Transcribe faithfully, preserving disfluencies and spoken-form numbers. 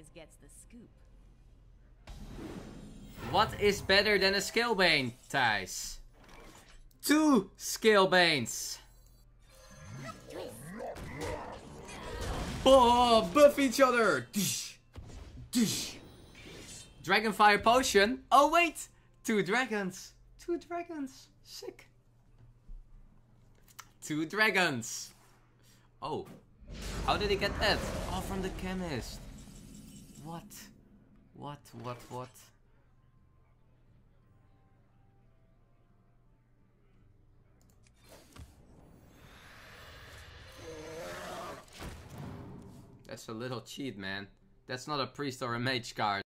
gets the scoop. What is better than a scalebane, Thijs? Two scalebanes. Oh, buff each other. Dragonfire potion. Oh wait, two dragons. Two dragons. Sick. Two dragons. Oh, how did he get that? Oh, from the chemist. What? What? What? What? That's a little cheat, man. That's not a priest or a mage card.